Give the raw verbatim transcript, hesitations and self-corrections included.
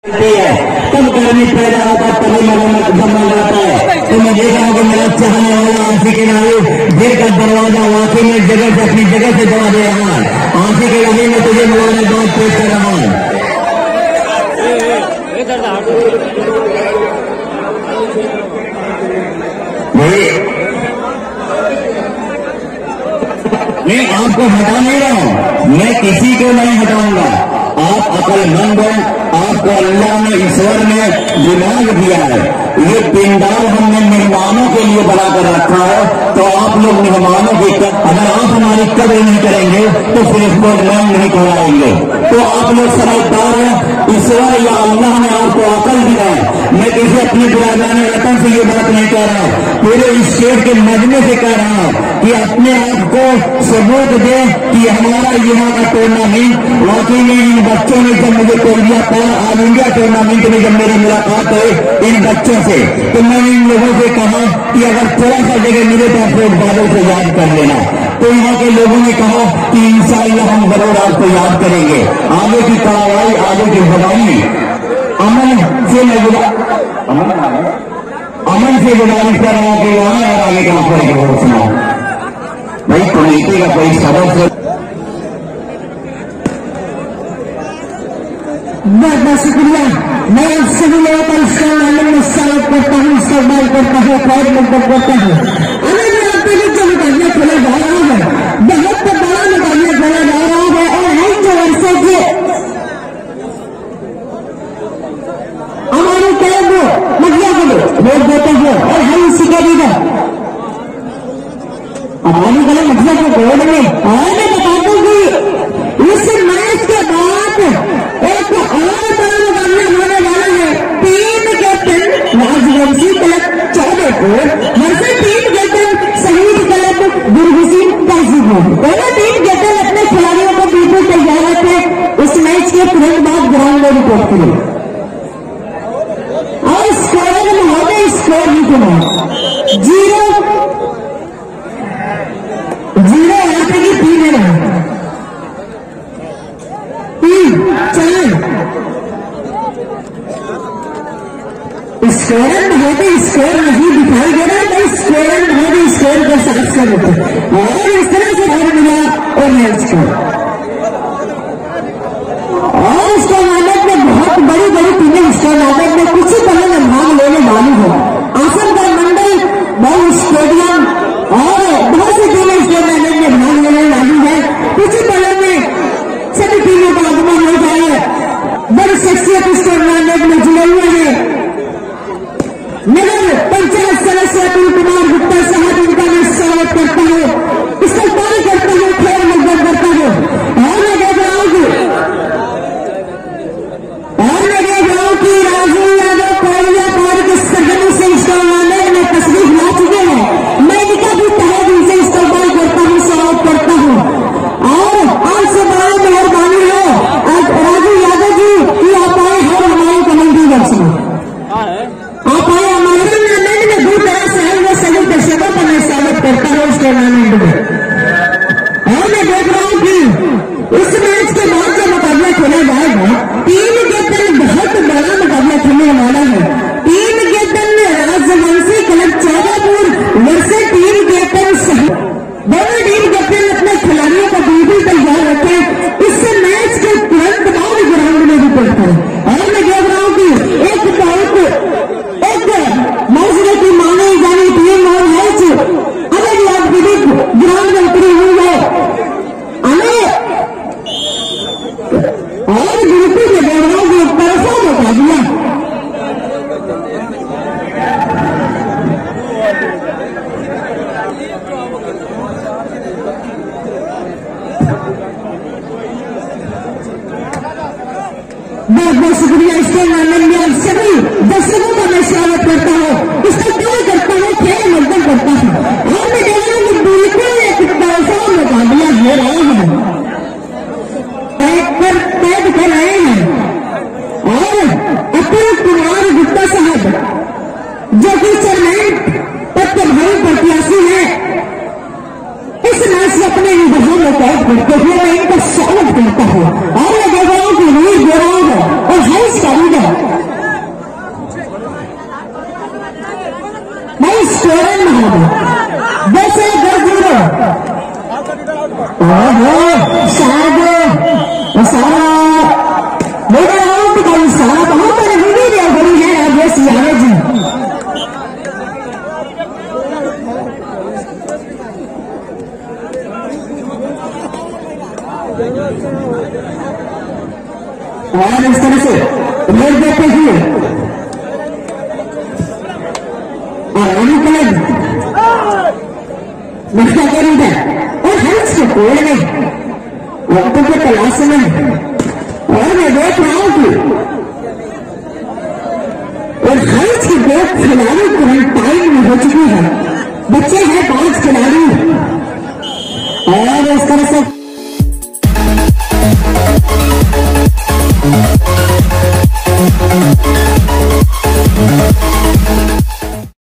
तब गर्मी पैदा होता तभी मरम्मत जमा जाता है। तो मैं देख रहा हूँ कि मेरा चाहने वाला आंसी के नारे देख कर दरवाजा वाकई में जगह से अपनी जगह से दबा दे रहा है। आंसी के नारे में तुझे मुबारकबाद पेश कर रहा हूँ। मैं आपको हटा नहीं रहा हूँ, मैं किसी को नहीं हटाऊंगा। आप अकलमंद हो, आपको अल्लाह ने ईश्वर ने दिमाग दिया है। ये पिंडाल हमने मेहमानों के लिए बनाकर रखा है, तो आप लोग मेहमानों की अगर आप हमारी कदर नहीं करेंगे तो फिर इसको नाम नहीं कराएंगे। तो आप लोग समझदार हैं, ईश्वर या अल्लाह ने आपको अकल दिया है। मैं किसी अपनी बिरादरान वतन से ये बात नहीं कह रहा हूँ, पूरे इस स्टेट के मजमे से कह रहा हूँ कि अपने आप को सबूत दे कि हमारा यहाँ का टूर्नामेंट वाकई में इन बच्चों ने जब मुझे तोड़ दिया था। ऑल इंडिया टूर्नामेंट में जब मेरी मुलाकात हुई इन बच्चों से, तो मैंने इन लोगों से कहा कि अगर थोड़ा सा जगह मिले तो आप लोग बादल से याद कर लेना। तो यहाँ के लोगों ने कहा कि इंशाअल्लाह हम जरूर आपको याद करेंगे। आगे की कार्रवाई, आगे की भगाई अमन से अमन अमन से गुजारिश कर रहा हूँ कि वहां और आगे का आपको सुनाओ भाई। कमेटी का कोई सदस्य बहुत बहुत शुक्रिया। मैं आप सभी लोगों का इसका आनंद में स्वागत करता हूँ, इस्तेमाल करता हूँ, बहुत मदद करता हूँ। अगर मैं आपके लिए जो मुकाबला खेला जा रहा है, बहुत बड़ा मुकाबला खेला जा रहा है और हर जो वर्षों के हमारे कैब मटिया के लिए वोट देते हैं और हम इसी के लिए हमारी गले मटिया के बोर्ड में। और मैं बताता हूँ कि इस मैच के बाद एक और बड़ा मुकाबला होने वाला है। टीम कैप्टन राजवंशी क्लब चौदह को वर्सेस टीम कैप्टन शहीद क्लब गुरहुसीन तहसील। दोनों टीम कैप्टन अपने खिलाड़ियों को बिल्कुल तैयार रखे। उस मैच के तुरंत बाद ग्राउंड में रिपोर्ट करें और स्कोर में होते स्कोर लिखना जीरो जीरो यहाँ पे की तीन है, तीन चार स्कोर होते स्कोर नहीं दिखाई दे रहा, तो स्कोर होते स्कोर का साथ कर होते और इस तरह से घर मिला और मैच को और इस टूर्नामेंट में बहुत बड़ी बड़ी टीमें इस टूर्नामेंट में कुछ ही पहले में भाग लेने वाली है। आसनगढ़ मंडल बहु स्टेडियम और बहुत सी टीमें इस टूर्नामेंट में भाग लेने वाली है। कुछ ही पहले में सभी टीमों का आगमन हो जाए। बड़ी शख्सियत इस टूर्नामेंट में जुड़े हुए हैं। नगर पंचायत सदस्य अतुल कुमार गुप्ता साहब, इनका मैं स्वागत करता हूँ, इस्तेमाल करता हूँ, खेल मदद करता हूँ। और मैं देख रहा हूँ और मैं देख रहा हूँ कि राजू यादव कोरिया पार के सदन से इस टूर्नामेंट में तस्वीर ला चुके हैं। मैं इनका भी तहे दिल से इस्तेमाल करता हूँ, स्वागत करता हूँ। और आपसे बड़ा मेहरबानी है राजू यादव जी कि आप आए हैं हमारे कमेटी वर्ष में, आप आए हमारे टूर्नामेंट में दो तरह से है। वो सभी दर्शकों का मैं स्वागत करता हूँ इस टूर्नामेंट में। और मैं देख रहा हूँ कि इस मैच के बाद जो मुकाबला खेला जाएगा, टीम के दल बहुत बड़ा मुकाबला खेलने वाला है। टीम के दल Rajvanshi club Chaudahpur versus team captain शहीद। दोनों टीम कैप्टन अपने खिलाड़ियों को बिल्कुल तैयार रखें। इस मैच के तुरंत बाद ग्राउंड में रिपोर्ट करें। और मैं देख रहा हूँ कि एक बहुत एक मौजूद की मानी जानी टीम और मैच अगर आप ग्राउंड में उतरी हुई है हमें और बिल्कुल में देख रहा हूँ कि एक तरफा मुकाबला बहुत बहुत शुक्रिया। इसके मामले में आप सभी दर्शकों का मैं स्वागत करता हूँ, इसका क्या करता हूँ, खेल मंथन करता हूँ। और मैं देख रहा हूँ कि बिल्कुल एक तरफा मुकाबला हो रहा है, कैद कर कैद कर रहे हैं। और अतुल कुमार गुप्ता साहब जो कि चेयरमैन पद के भाई प्रत्याशी है, इस मैच से अपने निगाहों में कैद करते हुए मैं इनका स्वागत करता हूँ। और मैं देख रहा हूँ कि वीर गोराव और हर्ष कारीगर एस यादव जी। और इस तरह से लोग देखते हुए और अभी कलर नक्शा करेंगे और हर से कोड में वक्तों के तलाश में और मैं देख रहा हूं कि और हर से दो खिलाड़ी क्वारंटाइन में हो चुकी है। बच्चे हैं पांच खिलाड़ी और इस तरह से We'll be right back.